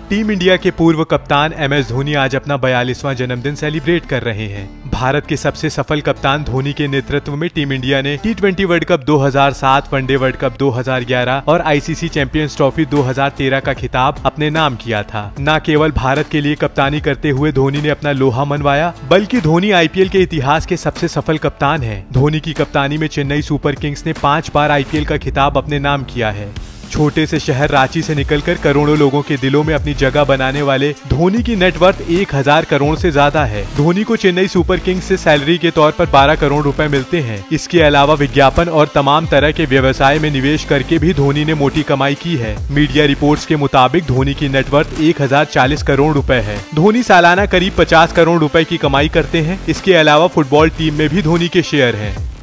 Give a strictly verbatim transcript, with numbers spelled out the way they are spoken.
Team India के पूर्व कप्तान एम एस धोनी आज अपना बयालीसवां जन्मदिन सेलिब्रेट कर रहे हैं। भारत के सबसे सफल कप्तान धोनी के नेतृत्व में टीम इंडिया ने टी ट्वेंटी वर्ल्ड कप दो हज़ार सात, वनडे वर्ल्ड कप दो हज़ार ग्यारह और आई सी सी चैंपियंस ट्रॉफी दो हज़ार तेरह का खिताब अपने नाम किया था। न केवल भारत के लिए कप्तानी करते हुए धोनी ने अपना लोहा मनवाया, बल्कि धोनी आई पी एल के इतिहास के सबसे सफल कप्तान हैं। धोनी की कप्तानी में चेन्नई सुपर किंग्स ने पांच बार आई पी एल का खिताब अपने नाम किया है। छोटे से शहर रांची से निकलकर करोड़ों लोगों के दिलों में अपनी जगह बनाने वाले धोनी की नेटवर्थ एक हज़ार करोड़ से ज्यादा है। धोनी को चेन्नई सुपर किंग्स से सैलरी के तौर पर बारह करोड़ रुपए मिलते हैं। इसके अलावा विज्ञापन और तमाम तरह के व्यवसाय में निवेश करके भी धोनी ने मोटी कमाई की है। मीडिया रिपोर्ट्स के मुताबिक धोनी की नेटवर्थ एक हज़ार चालीस करोड़ रुपए है। धोनी सालाना करीब पचास करोड़ रुपए की कमाई करते हैं। इसके अलावा फुटबॉल टीम में भी धोनी के शेयर हैं।